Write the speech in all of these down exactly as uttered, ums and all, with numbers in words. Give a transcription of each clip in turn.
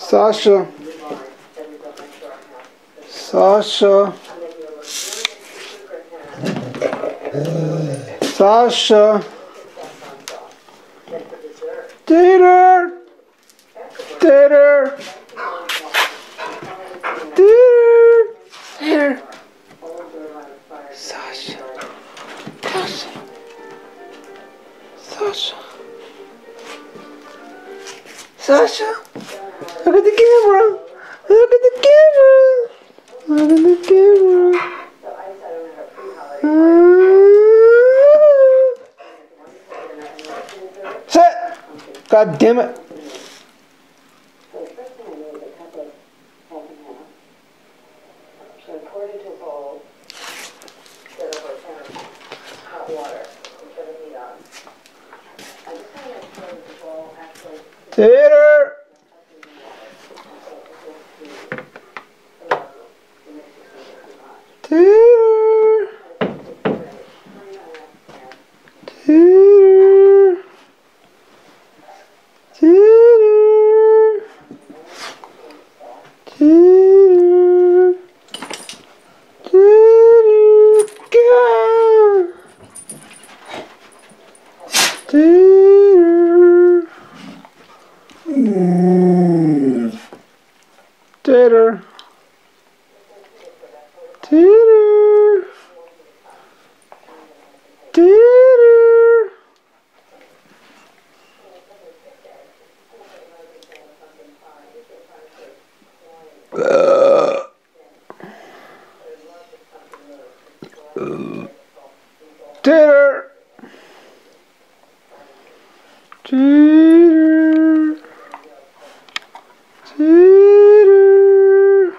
Sasha. Sasha. Sasha. Tater. Tater. Tater. Tater. Sasha. Sasha. Sasha. Sasha. Look at the camera. Look at the camera. Look at the camera. Uh, Sit. God damn it. Tater! Tater! Tater! Tater! Tater! Tater! Go! Tater! Tater. Tater. Tater. Uh. Uh. Tater. Tater. Tater.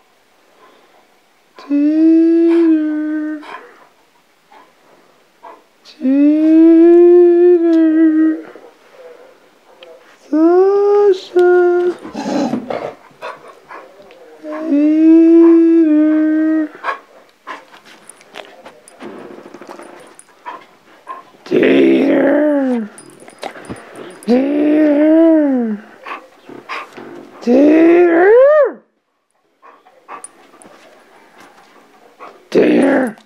Tater. Tater. Sasha. Tater. Tater. Tater. Tater.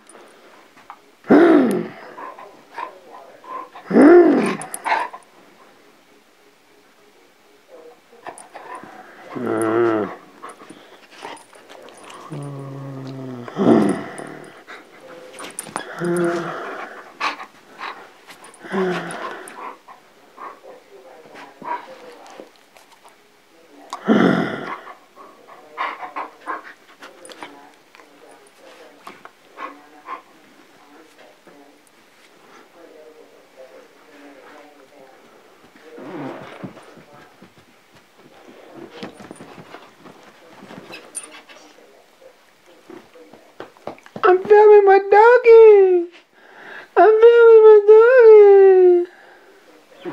I'm filming my doggy. I'm filming my doggy.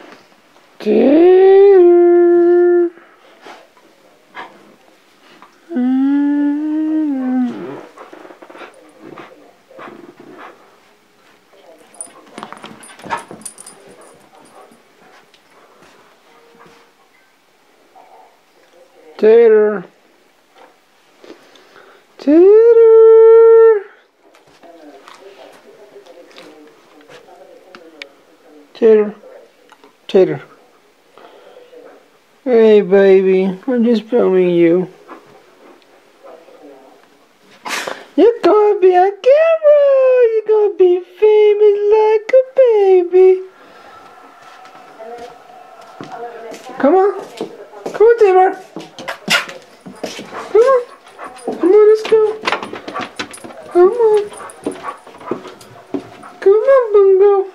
Tater. Mm. Tater. Tater. Tater. Tater. Hey baby, I'm just filming you. You're gonna be on camera. You're gonna be famous like a baby. Come on. Come on, Tater. Come on. Come on, let's go. Come on. Come on, Bungo.